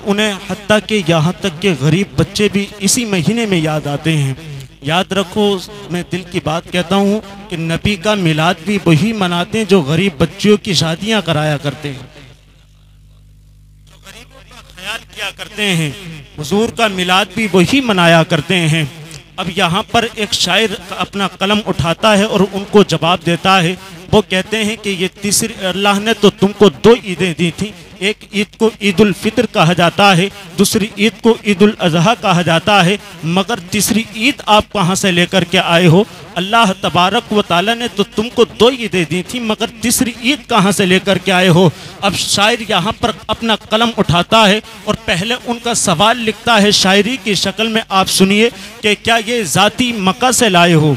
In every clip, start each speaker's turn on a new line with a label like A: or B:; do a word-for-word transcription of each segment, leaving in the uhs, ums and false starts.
A: उन्हें हत्ता कि यहाँ तक के गरीब बच्चे भी इसी महीने में याद आते हैं। याद रखो, मैं दिल की बात कहता हूँ कि नबी का मिलाद भी वही मनाते हैं जो गरीब बच्चियों की शादियाँ कराया करते हैं, जो गरीबों का ख्याल किया करते हैं। हुजूर का मिलाद भी वही मनाया करते हैं। अब यहाँ पर एक शायर अपना कलम उठाता है और उनको जवाब देता है। वो कहते हैं कि ये तीसरी, अल्लाह ने तो तुमको दो ईदें दी थी, एक ईद को ईद उल फितर कहा जाता है, दूसरी ईद को ईद उल अजहा कहा जाता है, मगर तीसरी ईद आप कहाँ से लेकर के आए हो? अल्लाह तबारक व ताला ने तो तुमको दो ईदें दी थी, मगर तीसरी ईद कहाँ से लेकर के आए हो? अब शायर यहाँ पर अपना कलम उठाता है और पहले उनका सवाल लिखता है शायरी की शक्ल में। आप सुनिए कि क्या ये ज़ाती मक्का से लाए हो?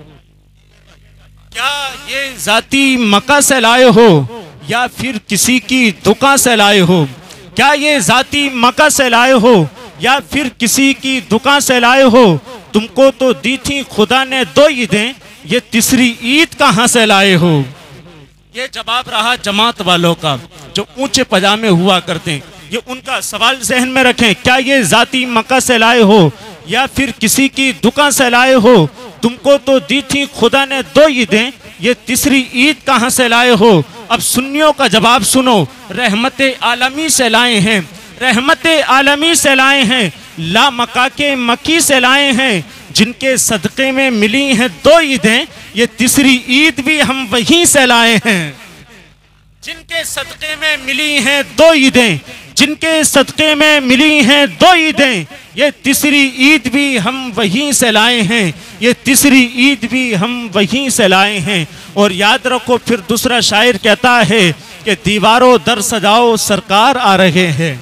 A: क्या ये ज़ाती मक्का से लाए हो या फिर किसी की दुकान से लाए हो? क्या ये ज़ाती मक्का से लाए हो या फिर किसी की दुकान से लाए हो? तुमको तो दी थी खुदा ने दो ईदें, ये तीसरी ईद कहाँ से लाए हो? ये जवाब रहा जमात वालों का जो ऊंचे पजामे हुआ करते हैं। ये उनका सवाल जहन में रखें, क्या ये ज़ाती मक्का से लाए हो या फिर किसी की दुकान से लाए हो? तुमको तो दी थी खुदा ने दो ईदें, ये तीसरी ईद कहाँ से लाए हो? अब सुन्नियों का जवाब सुनो, रहमत आलमी से लाए हैं, रहमत आलमी से लाए हैं, ला मका के मकी से लाए हैं, जिनके सदक़े में मिली हैं दो ईदें, ये तीसरी ईद भी हम वहीं से लाए हैं। जिनके सदक़े में मिली हैं दो ईदें, जिनके सदक़े में मिली हैं दो ईदें, ये तीसरी ईद भी हम वहीं से लाए हैं, ये तीसरी ईद भी हम वहीं से लाए हैं। और याद रखो, फिर दूसरा शायर कहता है कि दीवारों दर सजाओ सरकार आ रहे हैं।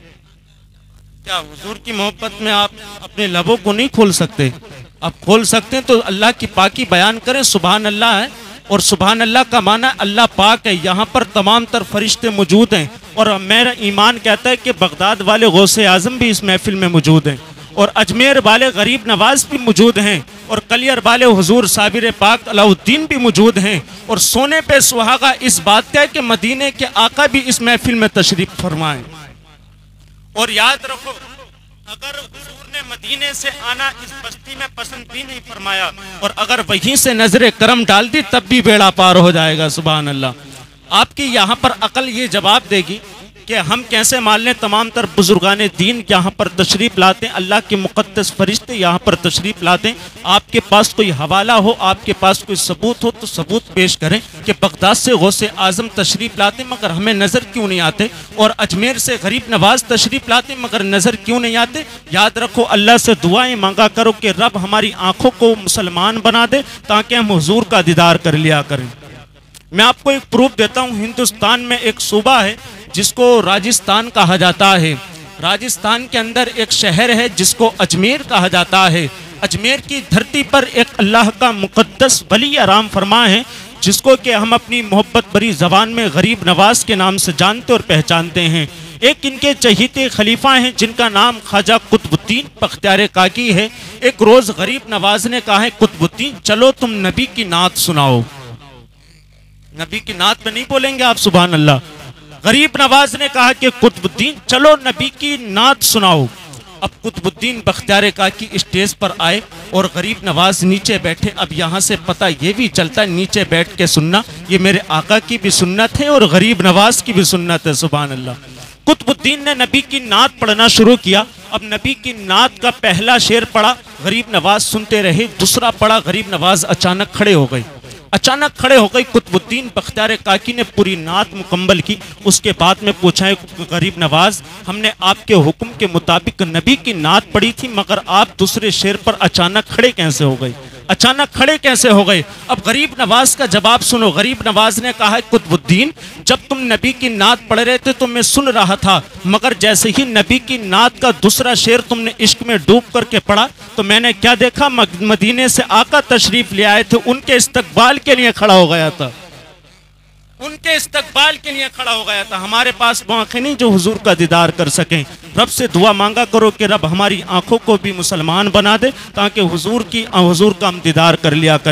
A: क्या हुजूर की मोहब्बत में आप अपने लबों को नहीं खोल सकते? आप खोल सकते हैं तो अल्लाह की पाकी बयान करें। सुभान अल्लाह है, और सुभान अल्लाह का माना अल्लाह पाक है। यहाँ पर तमाम तर फरिश्ते मौजूद हैं और मेरा ईमान कहता है कि बगदाद वाले गौसे आजम भी इस महफिल में मौजूद हैं, और अजमेर वाले गरीब नवाज भी मौजूद हैं, और कलियर वाले हुजूर साबिर पाक अलाउद्दीन भी मौजूद हैं, और सोने पे सुहागा इस बात का है कि मदीने के आका भी इस महफिल में तशरीफ फरमाएं। और याद रखो, अगर हुजूर ने मदीने से आना इस बस्ती में पसंद भी नहीं फरमाया, और अगर वहीं से नजरे करम डाल दी तब भी बेड़ा पार हो जाएगा। सुभान अल्लाह। आपकी यहाँ पर अकल ये जवाब देगी कि हम कैसे मान लें तमाम तर बुजुर्गाने दीन यहाँ पर तशरीफ़ लाते हैं, अल्लाह के मुक़द्दस फरिश्ते यहाँ पर तशरीफ़ लाते हैं। आपके पास कोई हवाला हो, आपके पास कोई सबूत हो तो सबूत पेश करें कि बगदाद से गौसे आज़म तशरीफ़ लाते मगर हमें नज़र क्यों नहीं आते, और अजमेर से गरीब नवाज तशरीफ़ लाते मगर नज़र क्यों नहीं आते। याद रखो, अल्लाह से दुआएं मांगा करो कि रब हमारी आँखों को मुसलमान बना दे ताकि हम हुजूर का दीदार कर लिया करें। मैं आपको एक प्रूफ देता हूँ। हिंदुस्तान में एक सूबा है जिसको राजस्थान कहा जाता है। राजस्थान के अंदर एक शहर है जिसको अजमेर कहा जाता है। अजमेर की धरती पर एक अल्लाह का मुक़द्दस वली आराम फरमा है जिसको कि हम अपनी मोहब्बत भरी ज़बान में गरीब नवाज के नाम से जानते और पहचानते हैं। एक इनके चहीते खलीफा हैं जिनका नाम ख्वाजा कुतुबुद्दीन बख्तियार काकी है। एक रोज़ गरीब नवाज ने कहा है, कुतुबुद्दीन चलो तुम नबी की नात सुनाओ। नबी की नात में नहीं बोलेंगे आप, सुभान अल्लाह। गरीब नवाज ने कहा कि कुतुबुद्दीन चलो नबी की नात सुनाओ। अब कुतुबुद्दीन बख्तियार काकी स्टेज पर आए और गरीब नवाज नीचे बैठे। अब यहाँ से पता ये भी चलता है नीचे बैठ के सुनना ये मेरे आका की भी सुन्नत है और गरीब नवाज की भी सुन्नत है। सुभान अल्लाह। कुतुबुद्दीन ने नबी की नात पढ़ना शुरू किया। अब नबी की नात का पहला शेर पढ़ा, गरीब नवाज सुनते रहे। दूसरा पढ़ा, गरीब नवाज अचानक खड़े हो गए। अचानक खड़े हो गई। कुतुबुद्दीन बख्तियार काकी ने पूरी नात मुकम्मल की। उसके बाद में पूछा है, गरीब नवाज हमने आपके हुक्म के मुताबिक नबी की नात पढ़ी थी मगर आप दूसरे शेर पर अचानक खड़े कैसे हो गए, अचानक खड़े कैसे हो गए। अब गरीब नवाज का जवाब सुनो। गरीब नवाज ने कहा, कुतुबुद्दीन जब तुम नबी की नात पढ़ रहे थे तो मैं सुन रहा था, मगर जैसे ही नबी की नात का दूसरा शेर तुमने इश्क में डूब करके पढ़ा तो मैंने क्या देखा, मदीने से आका तशरीफ ले आए थे, उनके इस्तकबाल के लिए खड़ा हो गया था, उनके इस्तकबाल के लिए खड़ा हो गया था। हमारे पास मौके नहीं जो हुजूर का दीदार कर सकें। रब से दुआ मांगा करो कि रब हमारी आंखों को भी मुसलमान बना दे ताकि हुजूर की हुजूर का हम दीदार कर लिया करें।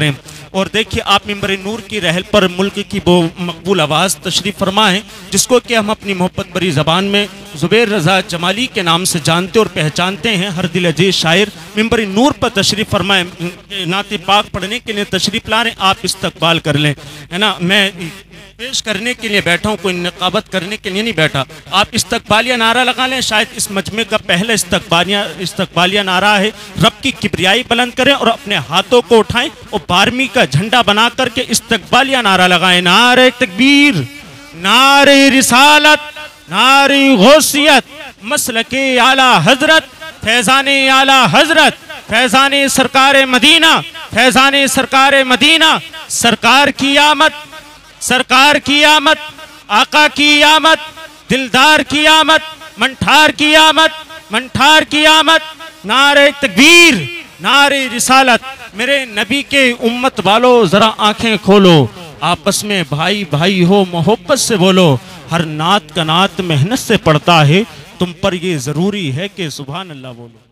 A: और देखिए आप मिंबर नूर की रहल पर मुल्क की वो मकबूल आवाज़ तशरीफ़ फरमाएँ जिसको कि हम अपनी मोहब्बत भरी ज़बान में ज़ुबैर रज़ा जमाली के नाम से जानते और पहचानते हैं। हर दिल अजीज शायर मिंबर नूर पर तशरीफ़ फरमाएँ, नाते पाक पढ़ने के लिए तशरीफ़ ला रहे, आप इस्तकबाल कर लें, है ना। मैं पेश करने के लिए बैठा हूँ, कोई निकाबत करने के लिए नहीं बैठा। आप इस्तकबालिया नारा लगा लें, शायद इस मजमे का पहला इस्तकबालिया इस्तकबालिया नारा है। रब की किबरियाई बुलंद करें और अपने हाथों को उठाएं और बारहवीं का झंडा बना करके इस्तकबालिया नारा लगाएं। नारे तकबीर, नारे रिसालत, नारे गौसियत, मसलके आला हजरत, फैजाने आला हजरत, फैजाने सरकार मदीना, फैजाने सरकार मदीना। सरकार की आमद, सरकार की आमद, आका की आमद, दिलदार की आमद, मंठार की आमद, मंठार की आमद। नारे तकबीर, नारे रिसालत। मेरे नबी के उम्मत वालों जरा आंखें खोलो, आपस में भाई भाई हो, मोहब्बत से बोलो। हर नात का नात मेहनत से पड़ता है, तुम पर ये जरूरी है कि सुभान अल्लाह बोलो।